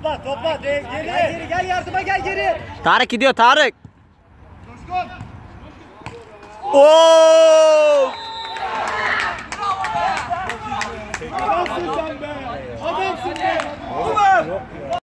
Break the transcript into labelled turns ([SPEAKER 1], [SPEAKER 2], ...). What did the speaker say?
[SPEAKER 1] Topla. Gel geri, gel yardıma gel geri.
[SPEAKER 2] Tarık gidiyor Tarık. Oo!
[SPEAKER 1] Adamsın sen be. Adamsın be.